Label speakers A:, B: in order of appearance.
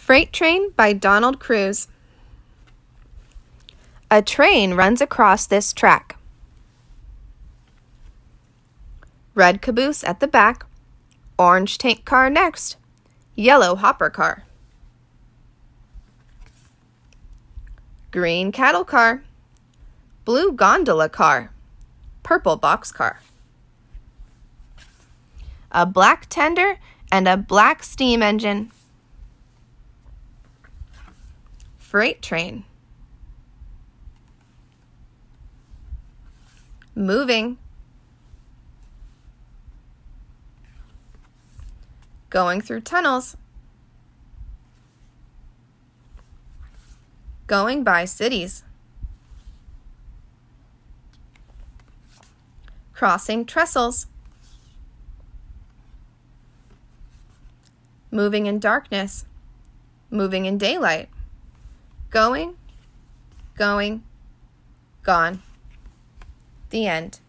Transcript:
A: Freight Train by Donald Cruz. A train runs across this track. Red caboose at the back, orange tank car next, yellow hopper car. Green cattle car, blue gondola car, purple box car. A black tender and a black steam engine. Freight train. Moving. Going through tunnels. Going by cities. Crossing trestles. Moving in darkness. Moving in daylight. Going, gone. The end.